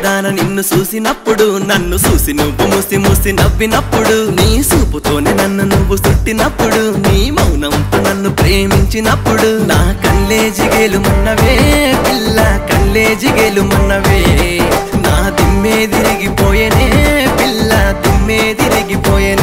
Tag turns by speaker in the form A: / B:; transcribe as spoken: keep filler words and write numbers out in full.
A: పిల్లదాన నిన్ను చూసినప్పుడు నన్ను చూసి నువ్వు ముసి ముసి నవ్వినప్పుడు నీ చూపుతోనే నన్ను నువ్వు చుట్టినప్పుడు నీ మౌనంతో నన్ను ప్రేమించినప్పుడు నా కళ్ళే జిగేలుమన్నవే పిల్ల కళ్ళే జిగేలుమన్నవే నా దిమ్మే తిరిగిపోయేనే పిల్ల దిమ్మే తిరిగిపోయేనే